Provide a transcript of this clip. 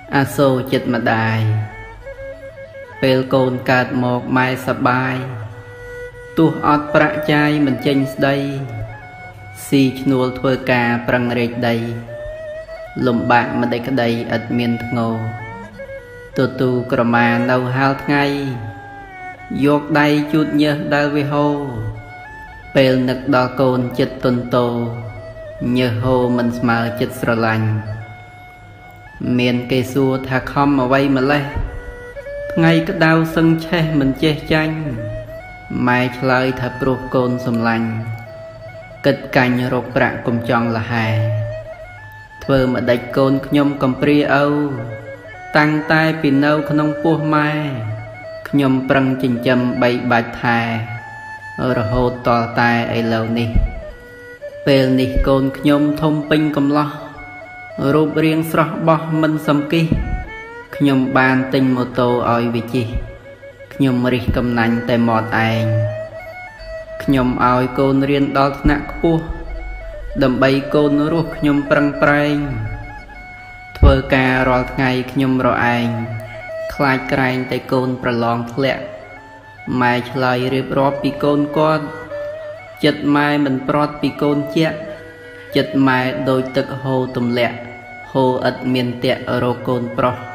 អាសូរចិត្តម្ដាយពេលកូនកើតមកម៉ែសប្បាយទោះអត់ប្រាក់ចាយមិនចេញស្ដីស៊ីឈ្នួលធ្វើការប្រឹងរែកដីលំបាកមិនដេចក្ដីឥតមានធ្ងោទូក្រមានៅហាលថ្ងៃយកដៃជូតញើសដែលវាហូរពេលនឹកដល់កូនចិត្តទន់តោញើសហូរមិនស្មើចិត្តស្រឡាញ់មានគេសួរថាខំអ្វីម្លេះថ្ងៃក្តៅសឹងឆេះមិនចេះចាញ់ម៉ែឆ្លើយថាព្រោះកូនសំឡាញ់គិតកាញ់រកប្រាក់កុំចង់លហែធ្វើម្ដេចកូនខ្ញុំកំព្រាឪតាំងតែពីនៅក្នុងពោះម៉ែខ្ញុំប្រឹងចិញ្ចឹមបីបាច់ថែរហូតតតែឥឡូវនេះពេលនេះកូនខ្ញុំធំពេញកំឡោះរូបរាងស្រស់បោះមិនសំគិះខ្ញុំបានទិញម៉ូតូឲ្យវាជិះខ្ញុំរិះកំណាញ់តែមាត់ឯងខ្ញុំឲ្យកូនរៀនដល់ថ្នាក់ខ្ពស់ដើម្បីកូនរស់ខ្ញុំប្រឹងប្រែងធ្វើការរាល់ថ្ងៃខ្ញុំរឯងខ្លាចក្រែងតែកូនប្រឡងធ្លាក់ម៉ែឆ្លើយរៀបរាប់ពីកូនគាត់ចិត្តម៉ែមិនប្រត់ពីកូនជាក់ចិត្តម៉ែដូចទឹកហូរទម្លាក់ហូរឥតមានតាក់រកកូនប្រុស